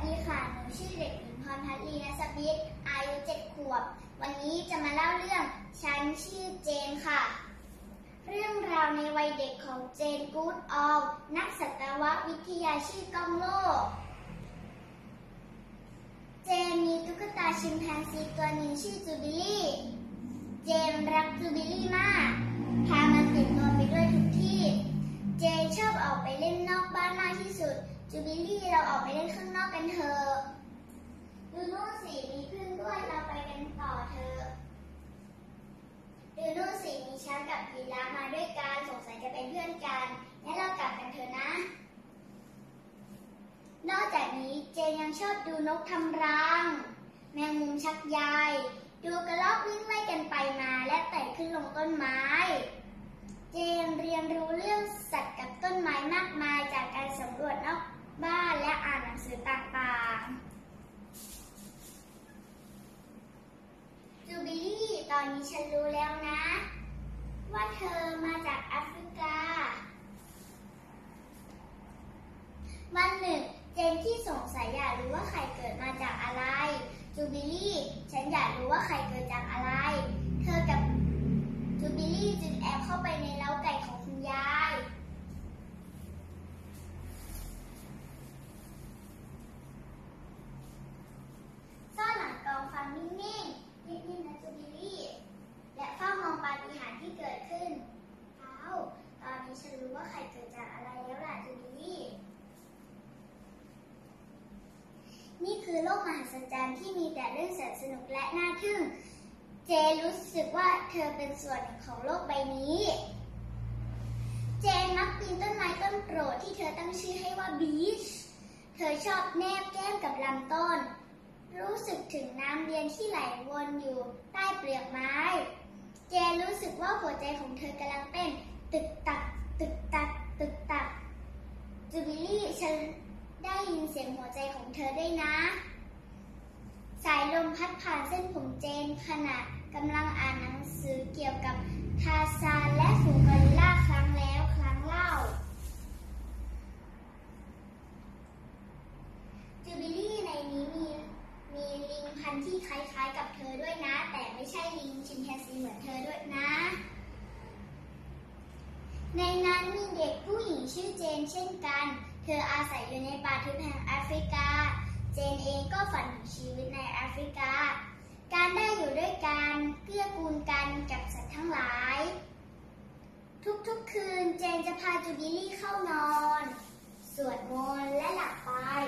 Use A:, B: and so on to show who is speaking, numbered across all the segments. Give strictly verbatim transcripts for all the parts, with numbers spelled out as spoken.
A: ดีค่ะหนูชื่อเด็กหญิงพรพัฒน์ลีนัสบิดอายุเจ็ดขวบวันนี้จะมาเล่าเรื่องฉันชื่อเจนค่ะเรื่องราวในวัยเด็กของเจนกู๊ดออลนักสัตววิทยาชื่อกล้องโลกเจนมีตุ๊กตาชิมแปนซีตัวหนึ่งชื่อจูบิลี่เจนรักจูบิลี่มากพามันติดตัวไปด้วยทุกที่เจนชอบออกไปเล่นนอกบ้านมากที่สุดจูบิลี่เราออกไปเล่นข้างนอกกันเถอะดูนู่นสิมีพึ่งด้วยเราไปกันต่อเถอะดูนู่นสิมีช้างกับยีราฟมาด้วยกันสงสัยจะเป็นเพื่อนกันงั้นเรากลับกันเถอะนะนอกจากนี้เจนยังชอบดูนกทำรังแมงมุมชักใยดูกระรอกวิ่งไล่กันไปมาและไต่ขึ้นลงต้นไม้เจนเรียนรู้เรื่องสัตว์กับต้นไม้มากมายจากการสำรวจนอกบ้านและอ่านหนังสือต่างๆจูบิลี่ตอนนี้ฉันรู้แล้วนะว่าเธอมาจากแอฟริกาวันหนึ่งเจนที่สงสัยอยากรู้ว่าไข่เกิดมาจากอะไรจูบิลี่ฉันอยากรู้ว่าไข่เกิดจากอะไรเธอกับจูบิลี่จึงแอบเข้าไปในเล้าไก่ของคุณยายซ่อนหลังกองฟังนิ่งๆนิ่งๆนะจูบิลี่และเฝ้ามองปาฏิหาริย์ที่เกิดขึ้นเอาตอนนี้ฉันรู้ว่าไข่เกิดจากอะไรแล้วล่ะจูบิลี่นี่คือโลกมหัศจรรย์ที่มีแต่เรื่องแสนสนุกและน่าทึ่งเจนรู้สึกว่าเธอเป็นส่วนหนึ่งของโลกใบนี้เจนมักปีนต้นไม้ต้นโปรดที่เธอตั้งชื่อให้ว่าบีชเธอชอบแนบแก้มกับลำต้นรู้สึกถึงน้ำเลี้ยงที่ไหลวนอยู่ใต้เปลือกไม้เจนรู้สึกว่าหัวใจของเธอกำลังเต้นตึกตักตึกตักตึกตักจูบิลี่ฉันได้ยินเสียงหัวใจของเธอด้วยนะสายลมพัดผ่านเส้นผมเจนขณะกำลังอ่านหนังสือเกี่ยวกับทาซานและฝูงกอริลลาครั้งแล้วครั้งเล่าจูบิลี่ในนี้มีมีลิงพันธุ์ที่คล้ายๆกับเธอด้วยนะแต่ไม่ใช่ลิงชิมแปนซีเหมือนเธอด้วยนะในนั้นมีเด็กผู้หญิงชื่อเจนเช่นกันเธออาศัยอยู่ในป่าทึบแห่งแอฟริกาเจนเองก็ฝันถึงชีวิตในแอฟริกาการได้อยู่ด้วยกันเกื้อกูลกันกับสัตว์ทั้งหลายทุกๆคืนเจนจะพาจูบิลี่เข้านอนสวดมนต์และหลับไป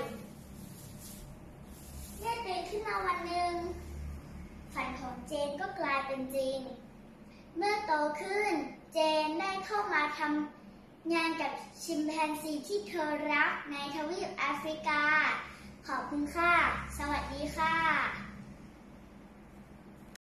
A: เมื่อตื่นขึ้นมาวันหนึ่งฝันของเจนก็กลายเป็นจริงเมื่อโตขึ้นเจนได้เข้ามาทำงานกับชิมแปนซีที่เธอรักในทวีปแอฟริกาขอบคุณค่ะสวัสดีค่ะ